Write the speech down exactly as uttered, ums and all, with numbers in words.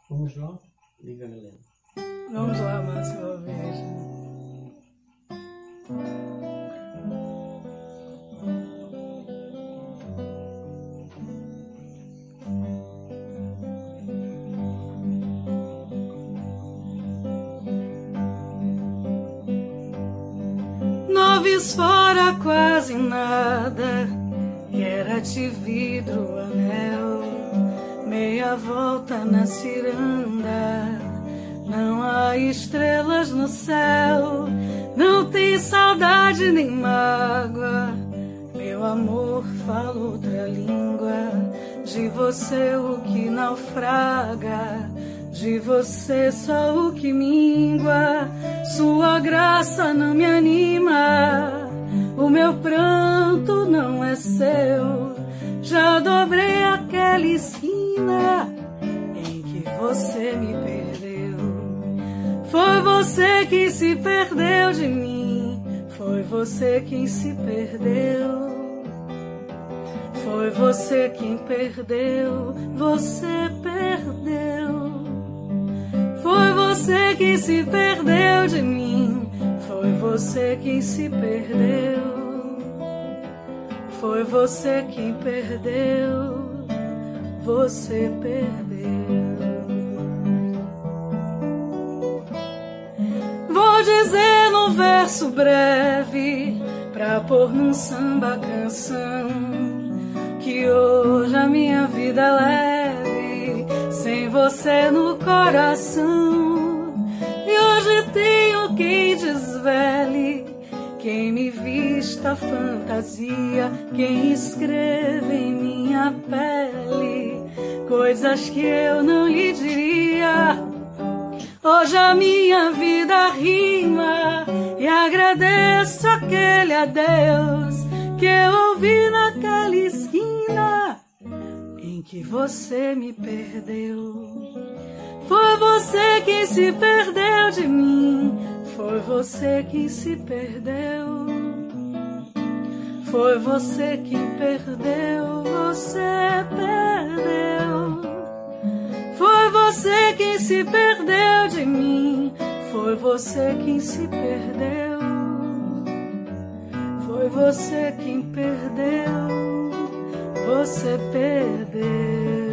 Vamos lá? Diga, Helena. Vamos lá, Márcio Alveja. Noves fora quase nada, e era de vidro anel, meia volta na ciranda. Não há estrelas no céu, não tem saudade nem mágoa. Meu amor fala outra língua, de você o que naufraga, de você só o que mingua. Sua graça não me anima, o meu pranto não é seu. Já dobrei aquela esquina em que você me perdeu. Foi você quem se perdeu de mim, foi você quem se perdeu. Foi você quem perdeu, você perdeu. Foi você quem se perdeu de mim, foi você quem se perdeu. Foi você quem perdeu, você perdeu. Vou dizer num verso breve, pra pôr num samba canção, que hoje a minha vida é leve, sem você no coração. E hoje tenho quem desvele, quem me vista a fantasia, quem escreva em minha pele coisas que eu não lhe diria. Hoje a minha vida rima e agradeço aquele adeus que eu ouvi naquela esquina em que você me perdeu. Foi você quem se perdeu de mim, foi você quem se perdeu. Foi você quem perdeu, você perdeu. Foi você quem se perdeu de mim, foi você quem se perdeu. Foi você quem perdeu, você perdeu.